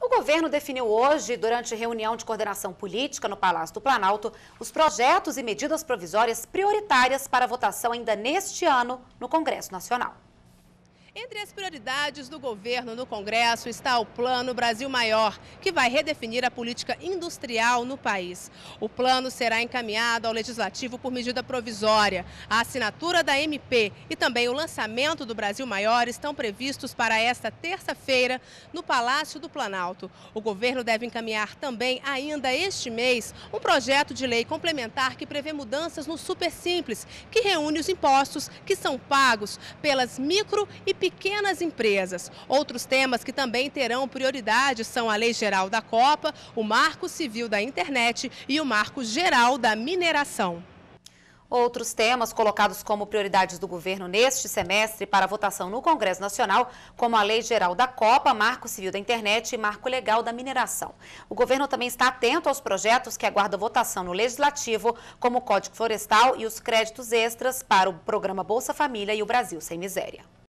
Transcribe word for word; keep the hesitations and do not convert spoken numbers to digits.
O governo definiu hoje, durante reunião de coordenação política no Palácio do Planalto, os projetos e medidas provisórias prioritárias para votação ainda neste ano no Congresso Nacional. Entre as prioridades do governo no Congresso está o Plano Brasil Maior, que vai redefinir a política industrial no país. O plano será encaminhado ao Legislativo por medida provisória. A assinatura da M P e também o lançamento do Brasil Maior estão previstos para esta terça-feira no Palácio do Planalto. O governo deve encaminhar também, ainda este mês, um projeto de lei complementar que prevê mudanças no Super Simples, que reúne os impostos que são pagos pelas micro e pequenas pequenas empresas. Outros temas que também terão prioridade são a Lei Geral da Copa, o Marco Civil da Internet e o Marco Geral da Mineração. Outros temas colocados como prioridades do governo neste semestre para votação no Congresso Nacional, como a Lei Geral da Copa, Marco Civil da Internet e Marco Legal da Mineração. O governo também está atento aos projetos que aguardam votação no Legislativo, como o Código Florestal e os créditos extras para o programa Bolsa Família e o Brasil Sem Miséria.